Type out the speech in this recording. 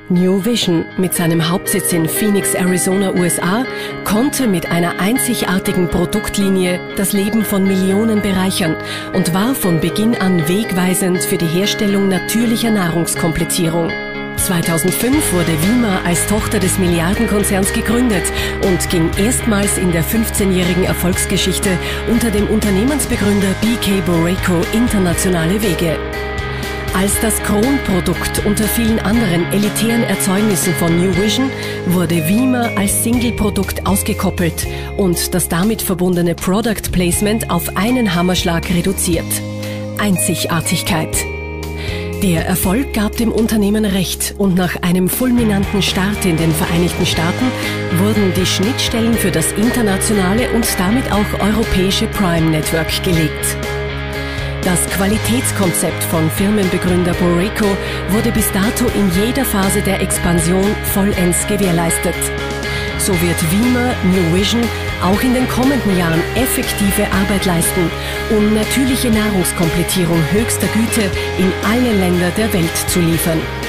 New Vision mit seinem Hauptsitz in Phoenix, Arizona, USA, konnte mit einer einzigartigen Produktlinie das Leben von Millionen bereichern und war von Beginn an wegweisend für die Herstellung natürlicher Nahrungskomplettierung. 2005 wurde Vima als Tochter des Milliardenkonzerns gegründet und ging erstmals in der 15-jährigen Erfolgsgeschichte unter dem Unternehmensbegründer B.K. Boreyko internationale Wege. Als das Kronprodukt unter vielen anderen elitären Erzeugnissen von New Vision wurde Vima als Single-Produkt ausgekoppelt und das damit verbundene Product Placement auf einen Hammerschlag reduziert. Einzigartigkeit. Der Erfolg gab dem Unternehmen recht und nach einem fulminanten Start in den Vereinigten Staaten wurden die Schnittstellen für das internationale und damit auch europäische Prime Network gelegt. Das Qualitätskonzept von Firmenbegründer Boreyko wurde bis dato in jeder Phase der Expansion vollends gewährleistet. So wird Vima New Vision auch in den kommenden Jahren effektive Arbeit leisten, um natürliche Nahrungskomplettierung höchster Güte in alle Länder der Welt zu liefern.